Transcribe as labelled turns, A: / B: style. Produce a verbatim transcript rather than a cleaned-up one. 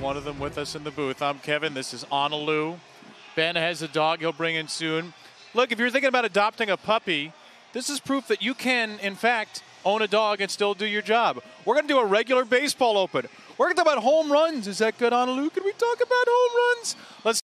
A: one of them with us in the booth. I'm Kevin. This is Honolulu. Ben has a dog he'll bring in soon. Look, if you're thinking about adopting a puppy, this is proof that you can, in fact, own a dog and still do your job. We're going to do a regular baseball open. We're going to talk about home runs. Is that good, Honolulu? Can we talk about home runs? Let's